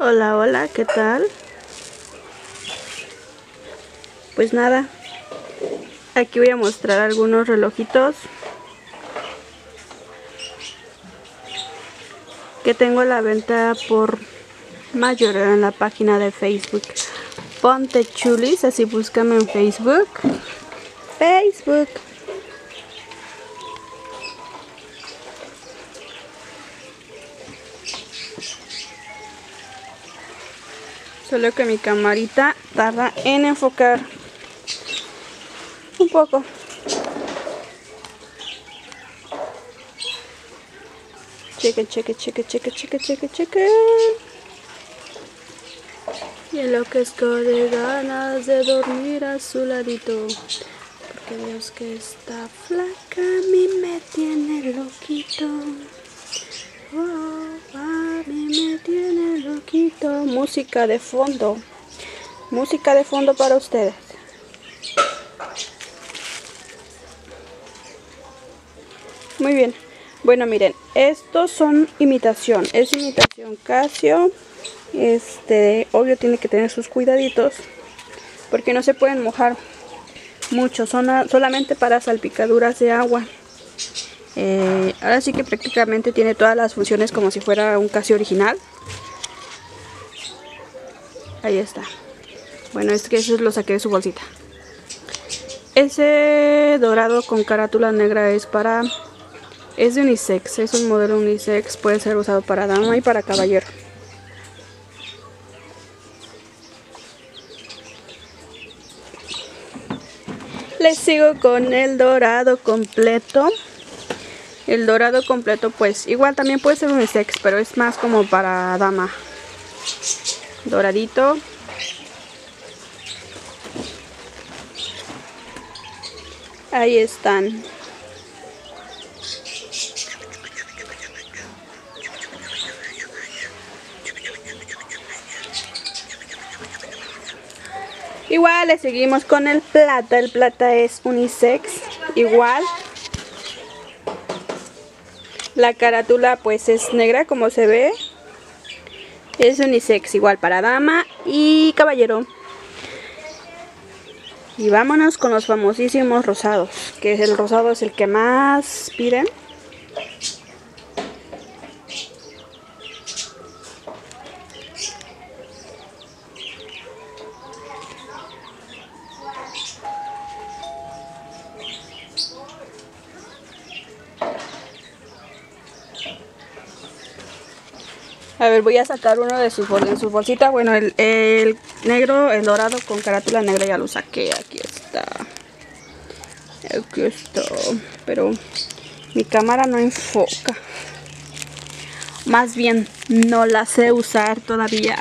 Hola, hola, ¿qué tal? Pues nada, aquí voy a mostrar algunos relojitos que tengo a la venta por mayor en la página de Facebook. Ponte Chulis, así búscame en Facebook. Solo que mi camarita tarda en enfocar un poco. Cheque. Y enloquezco de ganas de dormir a su ladito. Porque veo que esta flaca a mí me tiene loquito. Oh, a mí me tiene loquito. Música de fondo. Música de fondo para ustedes. Muy bien. Bueno, miren, estos son imitación. Es imitación Casio. Obvio tiene que tener sus cuidaditos. Porque no se pueden mojar mucho. Son solamente para salpicaduras de agua. Ahora sí que prácticamente tiene todas las funciones como si fuera un Casio original. Ahí está. Bueno, es que eso lo saqué de su bolsita. Ese dorado con carátula negra es de unisex, es un modelo unisex, puede ser usado para dama y para caballero. Les sigo con el dorado completo. El dorado completo pues igual también puede ser unisex, pero es más como para dama. Doradito. Ahí están. Igual le seguimos con el plata. El plata es unisex. Igual. La carátula pues es negra como se ve. Es unisex igual para dama y caballero. Y vámonos con los famosísimos rosados. Que el rosado es el que más piden. A ver, voy a sacar uno de sus bolsitas. Bueno, el negro, el dorado con carátula negra ya lo saqué. Aquí está. Pero mi cámara no enfoca. Más bien, no la sé usar todavía.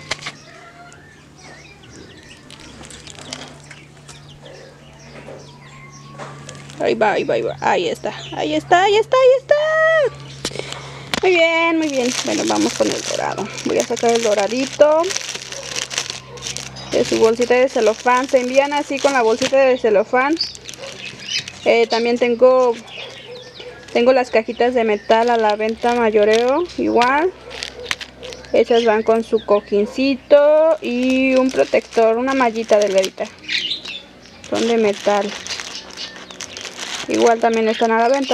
Ahí va. Ahí está. Muy bien. Bueno, vamos con el dorado. Voy a sacar el doradito de su bolsita de celofán. Se envían así con la bolsita de celofán. También tengo las cajitas de metal a la venta mayoreo. Igual. Esas van con su cojincito y un protector, una mallita delgadita. Son de metal. Igual también están a la venta.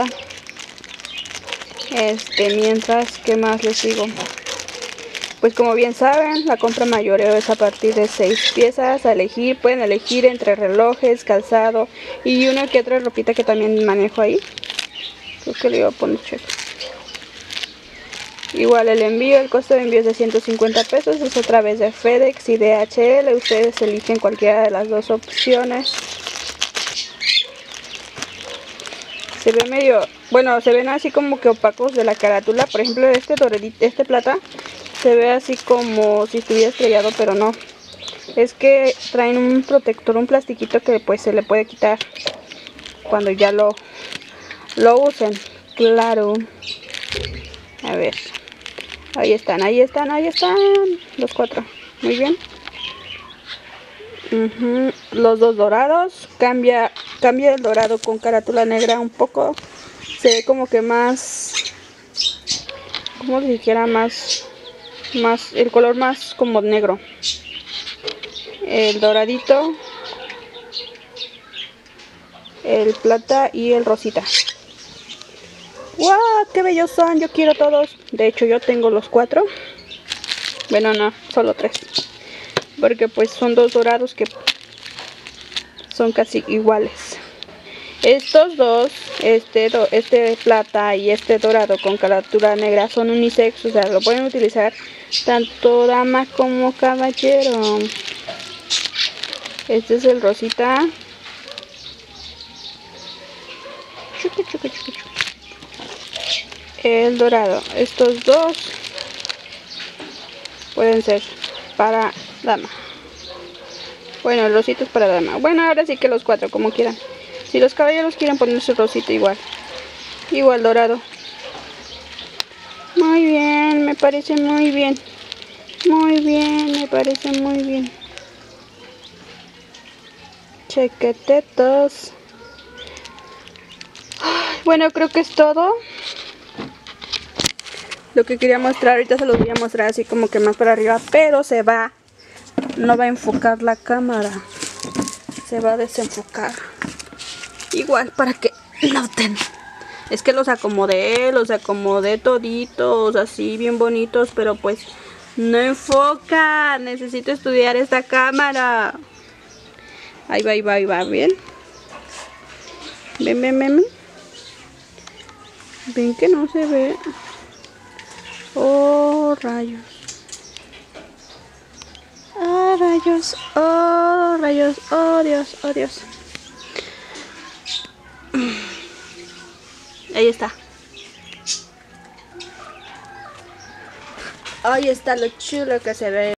Mientras, ¿qué más les digo? Pues como bien saben, la compra mayoreo es a partir de 6 piezas a elegir. Pueden elegir entre relojes, calzado y una que otra ropita que también manejo ahí. Creo que le iba a poner check. Igual el costo de envío es de 150 pesos. Es a través de FedEx y DHL. Ustedes eligen cualquiera de las dos opciones. Se ve medio, bueno, se ven así como que opacos de la carátula. Por ejemplo, este plata se ve así como si estuviera estrellado, pero no. Es que traen un protector, un plastiquito que pues se le puede quitar cuando ya lo usen. Claro. A ver. Ahí están. Los 4. Muy bien. Los dos dorados. Cambia el dorado con carátula negra un poco. Se ve como que más, como si dijera, más más, el color más como negro. El doradito, el plata y el rosita. ¡Wow! ¡Qué bellos son! Yo quiero todos. De hecho, yo tengo los 4. Bueno, no, solo 3. Porque pues son 2 dorados que son casi iguales. Estos dos, este plata y este dorado con calatura negra, son unisex. O sea, lo pueden utilizar tanto dama como caballero. Este es el rosita. Chucu, chucu, chucu, chucu. El dorado. Estos dos pueden ser para dama. Bueno, el rosito es para dama. Bueno, ahora sí que los 4, como quieran. Si los caballeros quieren ponerse rosito, igual. Igual dorado. Muy bien, me parece muy bien. Muy bien, me parece muy bien. Chequetetos. Bueno, creo que es todo lo que quería mostrar. Ahorita se los voy a mostrar así como que más para arriba, pero no va a enfocar la cámara, se va a desenfocar. Igual para que noten. Es que los acomodé toditos así bien bonitos, pero pues no enfoca. Necesito estudiar esta cámara. Ahí va, ahí va, ahí va, bien. Ven, ven, ven, ven. Ven que no se ve. Oh, rayos. Oh, rayos. Oh, rayos. Oh, Dios. Oh, Dios. Ahí está. Ahí está lo chulo que se ve.